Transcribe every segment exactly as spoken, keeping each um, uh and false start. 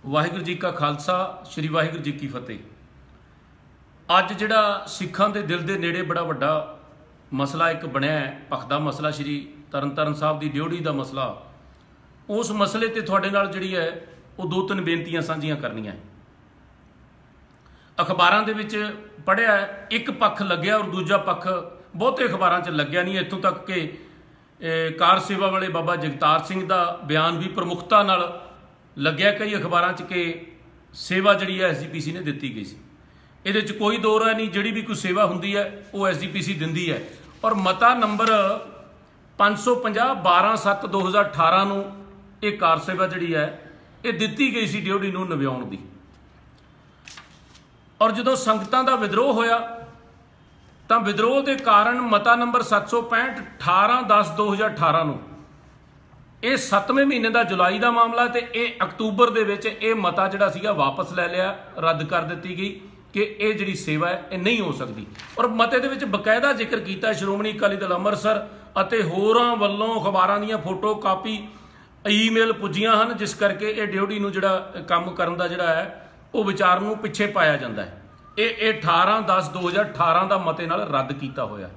वाहिगुरू जी का खालसा श्री वाहिगुरू जी की फतेह। अज जिहड़ा सिखां दे दिल दे नेड़े बड़ा वड्डा मसला एक बनया है, भखदा मसला श्री तरनतारन साहब की ड्योढ़ी का मसला। उस मसले ते तुहाडे नाल जिहड़ी है वो दो तीन बेनतियां साझियां करनियां। अखबारां दे विच पढ़िया एक पक्ष लग्या और दूजा पक्ष बहुते अखबारां च लग्या नहीं। इत्थों तक कि कार सेवा वाले बाबा जगतार सिंह का बयान भी प्रमुखता नाल लग्या कई अखबारां च कि सेवा जिहड़ी है एस जी पी सी ने दिती गई सी। इहदे च कोई दो राय नहीं, जिहड़ी भी कोई सेवा हुंदी है वो एस जी पी सी दिंदी है। और मता नंबर पाँच सौ पचास बारह सत्त दो हज़ार अठारह नूं ये कार सेवा जिहड़ी है ये दिती गई सी ड्योढ़ी नूं नविआउण दी। और जदों संगतां दा विद्रोह होया तां विद्रोह के कारण मता नंबर सत्त सौ पैंठ अठारह दस दो हज़ार अठारह नूं ये सत्तवें महीने का जुलाई का मामला तो ये अक्तूबर दे विच ये मता जिहड़ा सीगा वापस लै लिया, रद्द कर दी गई कि ये जिहड़ी सेवा है ये नहीं हो सकती। और मते दे विच बकायदा जिक्र किया श्रोमणी अकाली दल अंमृतसर अते होरां वल्लों अखबारां दीयां फोटो कापी ईमेल पुज्जियां हन, जिस करके ये ड्योढ़ी नूं जिहड़ा काम करन दा जिहड़ा है वो विचार नूं पिछे पाया जांदा है। ये अठारह दस दो हज़ार अठारह का मते नाल रद्द किया होया।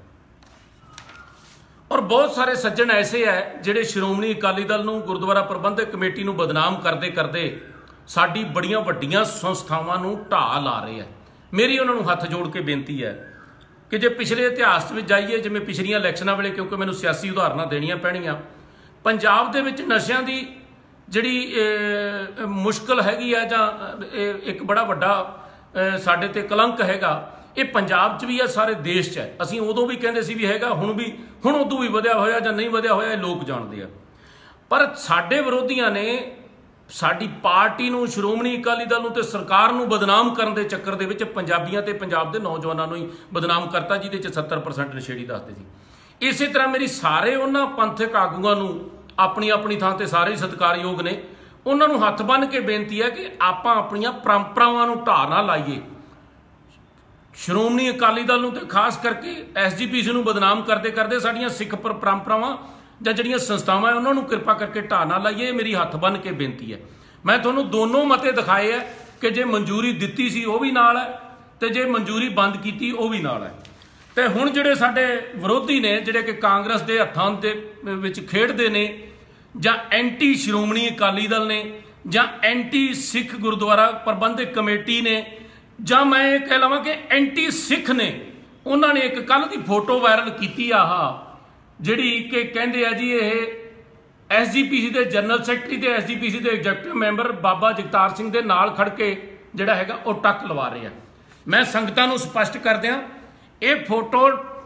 और बहुत सारे सज्जन ऐसे है जिहड़े श्रोमणी अकाली दल नूं गुरुद्वारा प्रबंधक कमेटी नूं बदनाम करते करते साडी बड़ियां वड्डियां संस्थावां नूं ढाह ला रहे हैं। मेरी उन्होंने हथ जोड़ के बेनती है कि जे पिछले इतिहास में जाइए, जिवें पिछलियां इलैक्शनां वेले, क्योंकि मैनूं सियासी उदाहरणां देणियां पैणीਆਂ, पंजाब दे विच नशिਆਂ दी जिहड़ी मुश्किल हैगी है जां एक बड़ा वड्डा साडे ते कलंक हैगा, ये पंजाब च भी है, सारे देश च है। असीं उदों भी कहंदे सी भी हैगा, हुण भी हुण उदों भी वधिया होया जां नहीं वधिया होया, ये लोग जाणदे आ। पर साडे विरोधियां ने साडी पार्टी नूं, श्रोमणी अकाली दल नूं ते सरकार नूं बदनाम करन दे चक्कर दे विच पंजाबियां ते पंजाब दे नौजवानां नूं ही बदनाम करता, जिहदे च सत्तर परसेंट नशेड़ी दसदे सी। इसे तरह मेरी सारे उन्हां पंथक आगूआं नूं अपनी अपनी थां ते सारे सत्कारयोग ने, उन्हां नूं हत्थ बन के बेनती है कि आपां अपणीआं परंपरावां नूं ढाह ना लाईए। श्रोमणी अकाली दल नूं ते खास करके एस जी पी सी नूं बदनाम करते करते साडियां सिख परंपरावां जां जिहड़ियां संस्थावां उन्हां नूं कृपा करके ढाह ना लाईए। मेरी हत्थ बन के बेनती है। मैं तुहानूं दोनों मते दिखाए है कि जे मंजूरी दित्ती सी वो भी नाल है ते जे मंजूरी बंद कीती वो भी नाल है। ते हुण जिहड़े साडे विरोधी ने, जिहड़े कि कांग्रेस दे हत्थां दे विच खेडदे ने, जां एंटी श्रोमणी अकाली दल ने, जां एंटी सिख गुरुद्वारा प्रबंधक कमेटी ने, जां मैं ये कह लवां कि एंटी सिख ने, उन्होंने एक कल की फोटो वायरल की आह जिहड़ी कि कहंदे आ जी ये एस जी पी सी के जनरल सैकटरी ते एस जी पी सी के एग्जैक्टिव मैंबर बाबा जगतार सिंह के नाल खड़ के जिहड़ा हैगा वो टक लवा रहे हैं। मैं संगतां नूं स्पष्ट कर दियां, ये फोटो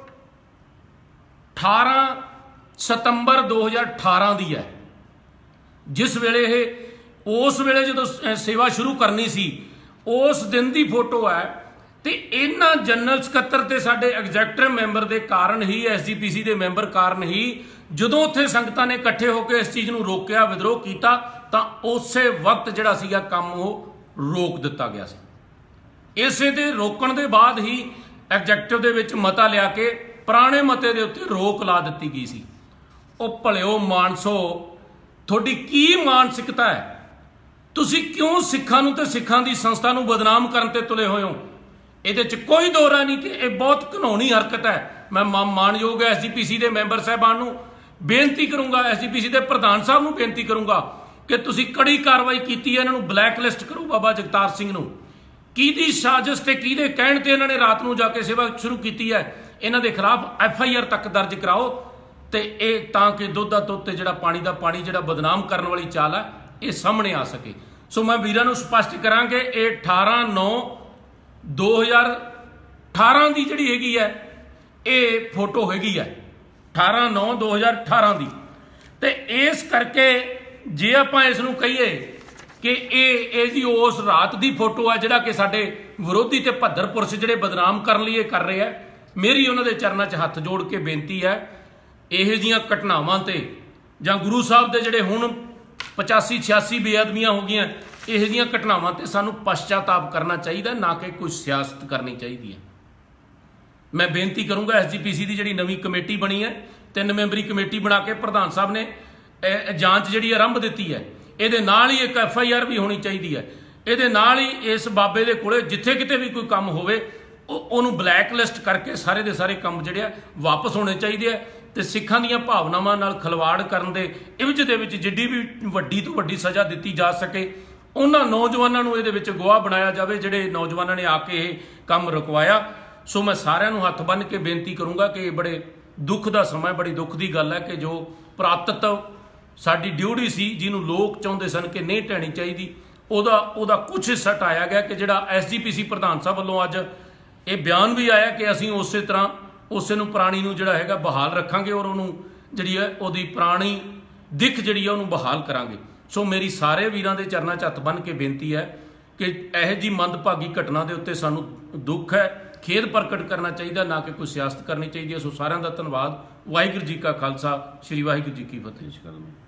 अठारह सितंबर दो हज़ार अठारह की है, जिस वेले ये उस वेले जो सेवा शुरू करनी सी उस दिन की फोटो है। तो इन्हां जनरल सकत्तर ते साडे एग्जैक्टिव मैंबर के कारण ही, एस जी पी सी के मैंबर कारण ही, जदों उत्थे संगतां ने इकट्ठे होकर इस चीज़ नूं रोकिया, विद्रोह किया, तो उस वक्त जिहड़ा सीगा काम वो रोक दिता गया सी। इसे दे रोकण दे बाद ही एग्जैक्टिव दे विच मता लिया के पुराने मते दे उत्ते रोक ला दित्ती गई सी। ओ भलिओ मानसो, तुहाडी की मानसिकता है? तुसी क्यों सिखां नूं ते सिखां दी संस्था नूं बदनाम करन ते तुले होए हो? इहदे च कोई दो राय नहीं कि यह बहुत घिनौनी हरकत है। मैं मानयोग एस जी पी सी के मैंबर साहबान नूं बेनती करूँगा, एस जी पी सी के प्रधान साहब नूं बेनती करूँगा कि तुसी कड़ी कार्रवाई की है, इन्हां नूं ब्लैक लिस्ट करो। बाबा जगतार सिंह नूं किहदी साजिश ते किहदे कहण ते इन्हां ने रात नूं जाके सेवा शुरू की है, इन्हां दे खिलाफ एफ आई आर तक दर्ज कराओ तो ये तां कि दुध दा दुध ते जिहड़ा पानी दा पानी जिहड़ा बदनाम करन वाली चाल है ये सामने आ सके। सो मैं वीरां नूं स्पष्ट करां कि ये अठारह नौ दो हज़ार अठारह की जिहड़ी हैगी है ये फोटो हैगी है, अठारह नौ दो हज़ार अठारह की। तो इस करके जे आपां इस नूं कहीए कि ये जी उस रात की फोटो है जिहड़ा कि साडे विरोधी ते भद्र पुरुष जिहड़े बदनाम करन लई कर रहे हैं, मेरी उन्हां दे चरनां च हत्थ जोड़ के बेनती है, इहो जिहियां घटनावां ते जां गुरु साहब दे जिहड़े हुण पचासी छियासी बेअदबियां हो गईयां, इहो जिहियां घटनावां ते सानूं पश्चाताप करना चाहिए, ना कि कोई सियासत करनी चाहिए है। मैं बेनती करूँगा एस जी पी सी की जिहड़ी नवीं कमेटी बनी है, तीन मैंबरी कमेटी बना के प्रधान साहब ने जांच जिहड़ी आरंभ दित्ती है, ਇਹਦੇ ਨਾਲ ਹੀ ਇੱਕ ਐਫ ਆਈ ਆਰ ਵੀ ਹੋਣੀ ਚਾਹੀਦੀ ਹੈ। ਇਹਦੇ ਨਾਲ ਹੀ ਇਸ ਬਾਬੇ ਦੇ ਕੋਲੇ ਜਿੱਥੇ ਕਿਤੇ ਵੀ ਕੋਈ ਕੰਮ ਹੋਵੇ ਉਹ ਉਹਨੂੰ ਬਲੈਕ ਲਿਸਟ ਕਰਕੇ ਸਾਰੇ ਦੇ ਸਾਰੇ ਕੰਮ ਜਿਹੜੇ ਆ ਵਾਪਸ ਹੋਣੇ ਚਾਹੀਦੇ ਆ। ਤੇ ਸਿੱਖਾਂ ਦੀਆਂ ਭਾਵਨਾਵਾਂ ਨਾਲ ਖਿਲਵਾੜ ਕਰਨ ਦੇ ਇਵਜ ਦੇ ਵਿੱਚ ਜਿੱਡੀ ਵੀ ਵੱਡੀ ਤੋਂ ਵੱਡੀ ਸਜ਼ਾ ਦਿੱਤੀ ਜਾ ਸਕੇ, ਉਹਨਾਂ ਨੌਜਵਾਨਾਂ ਨੂੰ ਇਹਦੇ ਵਿੱਚ ਗਵਾਹ ਬਣਾਇਆ ਜਾਵੇ ਜਿਹੜੇ ਨੌਜਵਾਨਾਂ ਨੇ ਆ ਕੇ ਇਹ ਕੰਮ ਰੁਕਵਾਇਆ। ਸੋ ਮੈਂ ਸਾਰਿਆਂ ਨੂੰ ਹੱਥ ਬੰਨ੍ਹ ਕੇ ਬੇਨਤੀ ਕਰੂੰਗਾ ਕਿ ਇਹ ਬੜੇ ਦੁੱਖ ਦਾ ਸਮਾਂ, ਬੜੀ ਦੁੱਖ ਦੀ ਗੱਲ ਹੈ ਕਿ ਜੋ ਪੁਰਾਤਤਵ ਸਾਡੀ ਡਿਊਟੀ ਸੀ ਜਿਹਨੂੰ ਲੋਕ ਚਾਹੁੰਦੇ ਸਨ ਕਿ ਨਹੀਂ ਢਹਿਣੀ ਚਾਹੀਦੀ, ਉਹਦਾ ਉਹਦਾ ਕੁਝ ਹਿੱਸਾ ਢਾਇਆ ਗਿਆ। ਕਿ ਜਿਹੜਾ ਐਸ ਜੀ ਪੀ ਸੀ ਪ੍ਰਧਾਨ ਸਾਹਿਬ ਵੱਲੋਂ ਅੱਜ ਇਹ ਬਿਆਨ ਵੀ ਆਇਆ ਕਿ ਅਸੀਂ ਉਸੇ ਤਰ੍ਹਾਂ ਉਸੇ ਨੂੰ ਪੁਰਾਣੀ ਨੂੰ ਜਿਹੜਾ ਹੈਗਾ ਬਹਾਲ ਰੱਖਾਂਗੇ ਔਰ ਉਹਨੂੰ ਜਿਹੜੀ ਹੈ ਉਹਦੀ ਪੁਰਾਣੀ ਦਿੱਖ ਜਿਹੜੀ ਹੈ ਉਹਨੂੰ ਬਹਾਲ ਕਰਾਂਗੇ। ਸੋ ਮੇਰੀ ਸਾਰੇ ਵੀਰਾਂ ਦੇ ਚਰਨਾਂ 'ਚ ਹੱਥ ਬੰਨ੍ਹ ਕੇ ਬੇਨਤੀ ਹੈ ਕਿ ਇਹੋ ਜਿਹੀ ਮੰਦਭਾਗੀ ਘਟਨਾ ਦੇ ਉੱਤੇ ਸਾਨੂੰ ਦੁੱਖ ਹੈ, ਖੇਦ ਪ੍ਰਗਟ ਕਰਨਾ ਚਾਹੀਦਾ, ਨਾ ਕਿ ਕੋਈ ਸਿਆਸਤ ਕਰਨੀ ਚਾਹੀਦੀ ਹੈ। ਸੋ ਸਾਰਿਆਂ ਦਾ ਧੰਨਵਾਦ। ਵਾਹਿਗੁਰੂ ਜੀ ਕਾ ਖਾਲਸਾ, ਸ੍ਰੀ ਵਾਹਿਗੁਰੂ ਜੀ ਕੀ ਫਤਿਹ।